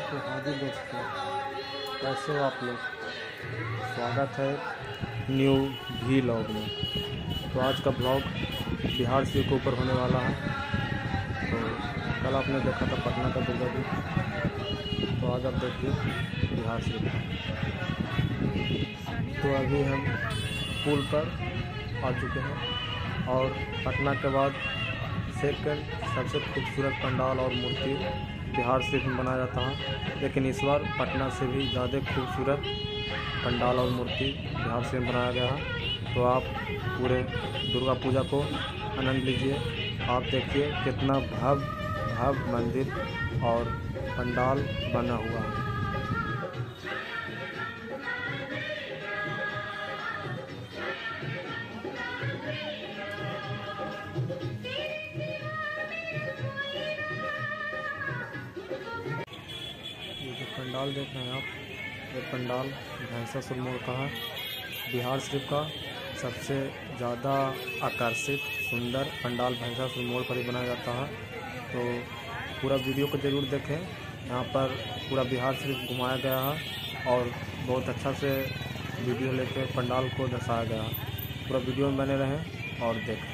तो हाँ जी दोस्तों, कैसे हो आप लोग। स्वागत है न्यू व्लॉग में। तो आज का ब्लॉग बिहार से के ऊपर होने वाला है। तो कल आपने देखा था पटना का दुर्गा जी, तो आज आप देखिए बिहार से का। तो अभी हम पुल पर आ चुके हैं और पटना के बाद सेकंड सबसे खूबसूरत पंडाल और मूर्ति बिहार से भी बनाया जाता है, लेकिन इस बार पटना से भी ज़्यादा खूबसूरत पंडाल और मूर्ति बिहार से बनाया गया है। तो आप पूरे दुर्गा पूजा को आनंद लीजिए। आप देखिए कितना भव्य मंदिर और पंडाल बना हुआ है। ये जो पंडाल देख रहे हैं आप, ये पंडाल भैंसासुर मोड़ का है। बिहार शरीफ का सबसे ज़्यादा आकर्षित सुंदर पंडाल भैंसासुर मोड़ पर ही बनाया जाता है। तो पूरा वीडियो को ज़रूर देखें। यहाँ पर पूरा बिहार शरीफ घुमाया गया है और बहुत अच्छा से वीडियो लेके पंडाल को दर्शाया गया है। पूरा वीडियो में बने रहें और देखें।